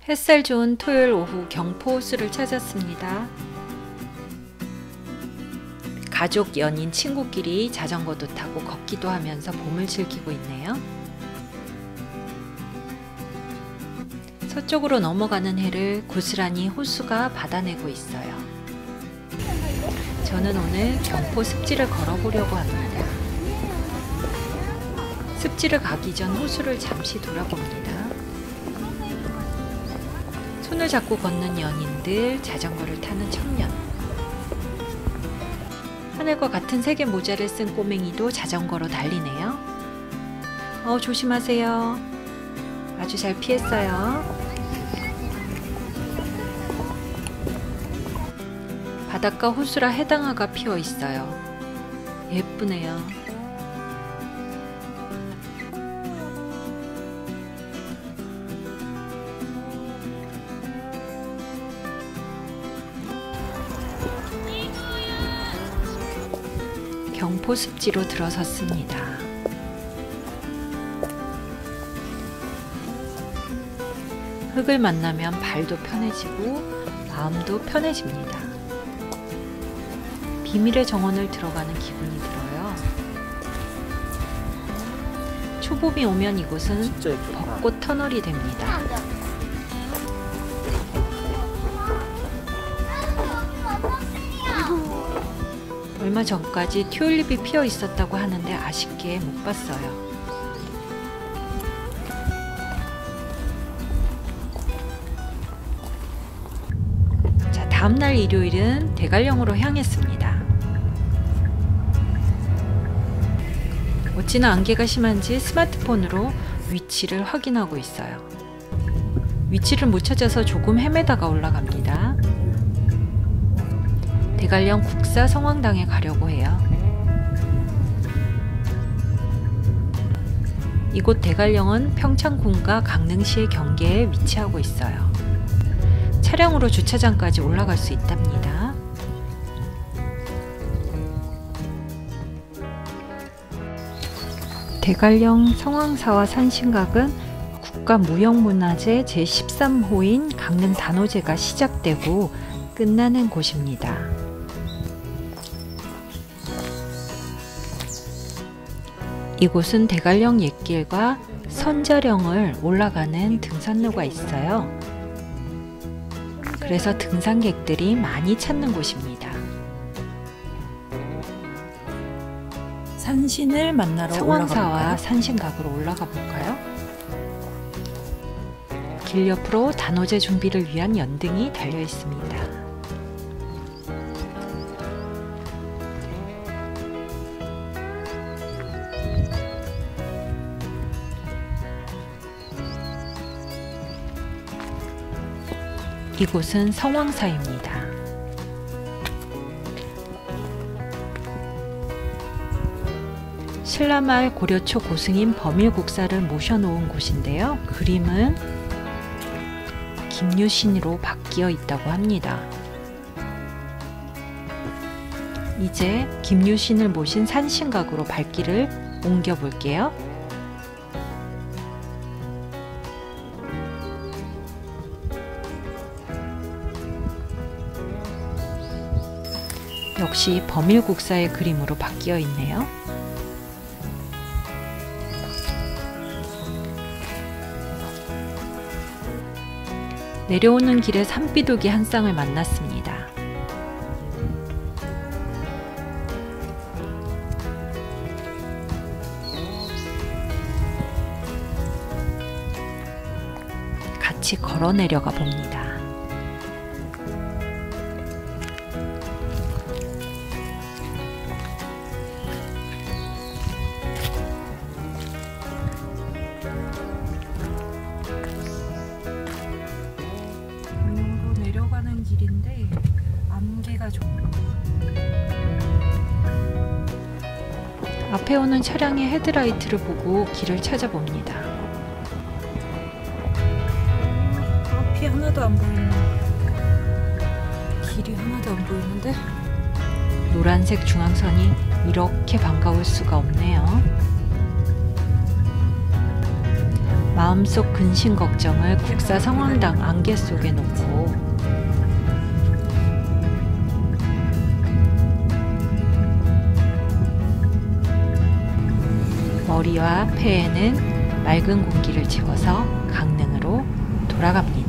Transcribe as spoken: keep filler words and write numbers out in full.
햇살 좋은 토요일 오후 경포 호수를 찾았습니다. 가족, 연인, 친구끼리 자전거도 타고 걷기도 하면서 봄을 즐기고 있네요. 서쪽으로 넘어가는 해를 고스란히 호수가 받아내고 있어요. 저는 오늘 경포 습지를 걸어보려고 합니다. 습지를 가기 전 호수를 잠시 돌아봅니다. 손을 잡고 걷는 연인들, 자전거를 타는 청년, 하늘과 같은 색의 모자를 쓴 꼬맹이도 자전거로 달리네요. 어, 조심하세요. 아주 잘 피했어요. 바닷가 호수라 해당화가 피어 있어요. 예쁘네요. 경포 습지로 들어섰습니다. 흙을 만나면 발도 편해지고 마음도 편해집니다. 비밀의 정원을 들어가는 기분이 들어요. 초봄이 오면 이곳은 벚꽃 터널이 됩니다. 얼마 전까지 튤립이 피어 있었다고 하는데 아쉽게 못 봤어요. 자, 다음날 일요일은 대관령으로 향했습니다. 어찌나 안개가 심한지 스마트폰으로 위치를 확인하고 있어요. 위치를 못 찾아서 조금 헤매다가 올라갑니다. 대관령 국사 성황당에 가려고 해요. 이곳 대관령은 평창군과 강릉시의 경계에 위치하고 있어요. 차량으로 주차장까지 올라갈 수 있답니다. 대관령 성황사와 산신각은 국가무형문화재 제십삼 호인 강릉 단오제가 시작되고 끝나는 곳입니다. 이곳은 대관령 옛길과 선자령을 올라가는 등산로가 있어요. 그래서 등산객들이 많이 찾는 곳입니다. 산신을 만나러 성황사와 산신각으로 올라가 볼까요? 길 옆으로 단오제 준비를 위한 연등이 달려 있습니다. 이곳은 성황사입니다. 신라말 고려초 고승인 범일국사를 모셔놓은 곳인데요. 그림은 김유신으로 바뀌어 있다고 합니다. 이제 김유신을 모신 산신각으로 발길을 옮겨 볼게요. 역시 범일국사의 그림으로 바뀌어 있네요. 내려오는 길에 산비둘기 한 쌍을 만났습니다. 같이 걸어 내려가 봅니다. 내려가는 길인데 안개가 좀 앞에 오는 차량의 헤드라이트를 보고 길을 찾아봅니다. 앞이 하나도 안 보이네. 길이 하나도 안 보이는데 노란색 중앙선이 이렇게 반가울 수가 없네요. 마음속 근심 걱정을 국사 성황당 안개 속에 놓고 머리와 폐에는 맑은 공기를 집어서 강릉으로 돌아갑니다.